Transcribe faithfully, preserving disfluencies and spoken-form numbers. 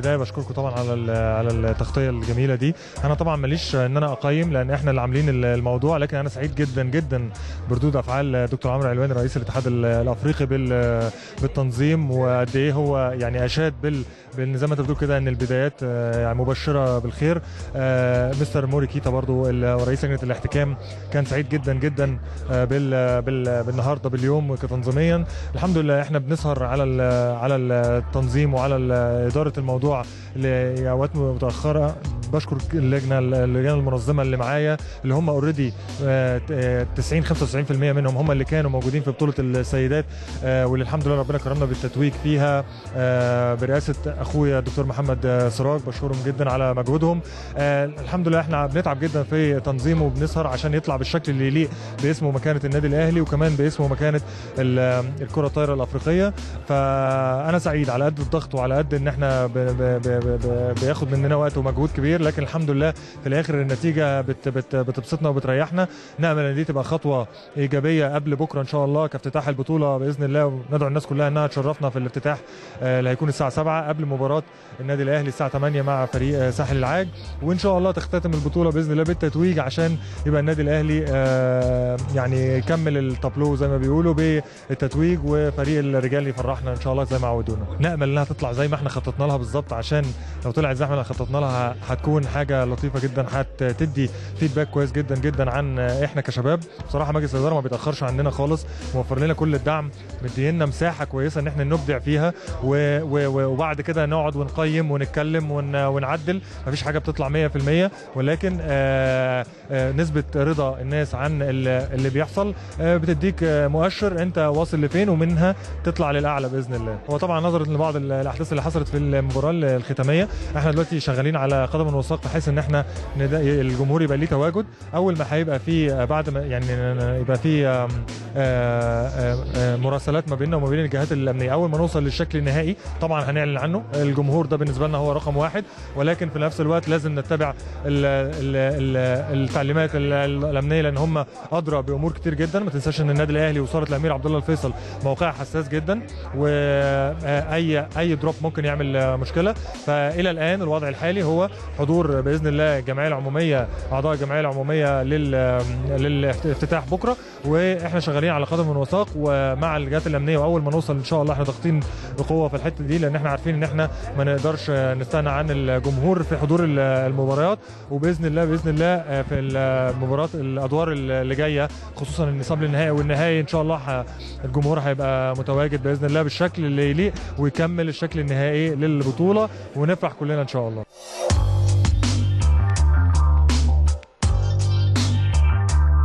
البدايه بشكركم طبعا على على التغطيه الجميله دي. انا طبعا ماليش ان انا اقيم لان احنا اللي عاملين الموضوع، لكن انا سعيد جدا جدا بردود افعال دكتور عمرو علواني رئيس الاتحاد الافريقي بالتنظيم، وقد ايه هو يعني اشاد بال زي ما انت بتقول كده ان البدايات يعني مبشره بالخير. مستر موري كيتا برضو رئيس لجنه الاحتكام كان سعيد جدا جدا بال بالنهارده باليوم كتنظيميا. الحمد لله احنا بنسهر على على التنظيم وعلى اداره الموضوع لاوقات متاخره. بشكر اللجنه اللجنه المنظمه اللي معايا اللي هم اوريدي تسعين خمسة وتسعين بالمية منهم هم اللي كانوا موجودين في بطوله السيدات، واللي الحمد لله ربنا كرمنا بالتتويج فيها برئاسه اخويا الدكتور محمد سراج. بشكرهم جدا على مجهودهم. الحمد لله احنا بنتعب جدا في تنظيمه وبنسهر عشان يطلع بالشكل اللي يليق باسمه ومكانه النادي الاهلي، وكمان باسمه ومكانه الكره الطايره الافريقيه. فانا سعيد على قد الضغط وعلى قد ان احنا بياخد مننا وقت ومجهود كبير، لكن الحمد لله في الاخر النتيجه بت بت بتبسطنا وبتريحنا. نامل ان دي تبقى خطوه ايجابيه قبل بكره ان شاء الله كافتتاح البطوله باذن الله، وندعو الناس كلها انها تشرفنا في الافتتاح اللي هيكون الساعه سبعة قبل مباراه النادي الاهلي الساعه ثمانية مع فريق ساحل العاج، وان شاء الله تختتم البطوله باذن الله بالتتويج عشان يبقى النادي الاهلي يعني يكمل التابلو زي ما بيقولوا بالتتويج، وفريق الرجال يفرحنا ان شاء الله زي ما عودونا. نامل انها تطلع زي ما احنا خططنا لها بالظبط، عشان لو طلعت زي ما احنا خططنا لها هتكون حاجه لطيفه جدا، هتدي فيدباك كويس جدا جدا عن احنا كشباب. بصراحه مجلس الاداره ما بيتاخرش عننا خالص، موفر لنا كل الدعم، مدينا مساحه كويسه ان احنا نبدع فيها، وبعد كده نقعد ونقيم ونتكلم ونعدل. مفيش حاجه بتطلع مية في المية، ولكن آآ آآ نسبه رضا الناس عن اللي بيحصل بتديك مؤشر انت واصل لفين، ومنها تطلع للاعلى باذن الله. هو طبعا نظرا لبعض الاحداث اللي حصلت في المباراه الختاميه، احنا دلوقتي شغالين على قدم وساق بحيث ان احنا الجمهور يبقى ليه تواجد. اول ما هيبقى في بعد ما يعني يبقى في مراسلات ما بيننا وما بين الجهات الامنيه، اول ما نوصل للشكل النهائي طبعا هنعلن عنه. الجمهور ده بالنسبه لنا هو رقم واحد، ولكن في نفس الوقت لازم نتبع التعليمات الامنيه لان هم ادرى بامور كتير جدا. ما تنساش ان النادي الاهلي وصاله الامير عبد الله الفيصل موقعها حساس جدا، واي اي دروب ممكن يعمل مشكله. فالى الان الوضع الحالي هو حضور باذن الله الجمعيه العموميه، اعضاء الجمعيه العموميه للافتتاح بكره، واحنا شغالين على قدم وساق ومع الجهات الامنيه. واول ما نوصل ان شاء الله احنا ضاغطين بقوه في الحته دي، لان احنا عارفين ان احنا ما نقدرش نستغنى عن الجمهور في حضور المباريات. وباذن الله باذن الله في المباريات الادوار اللي جايه خصوصا النصاب للنهائي والنهائي ان شاء الله الجمهور هيبقى متواجد باذن الله بالشكل اللي يليق ويكمل الشكل النهائي للبطوله، ونفرح كلنا ان شاء الله.